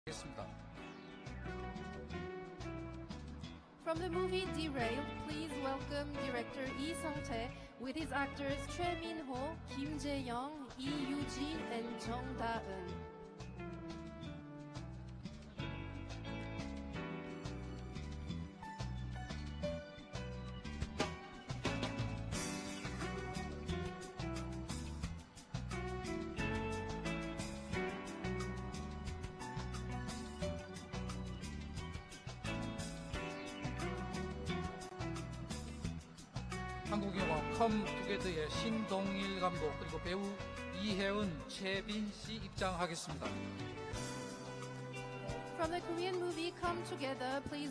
하겠습니다. From the movie Derailed, please welcome director Lee Sung-tae with his actors Choi Min-ho, Kim Jae-young, Lee Yoo-jin, and Jung Da-eun. 한국 영화 컴 투게더의 신동일 감독 그리고 배우 이혜은, 최빈씨 입장하겠습니다. From the Korean movie Come Together, please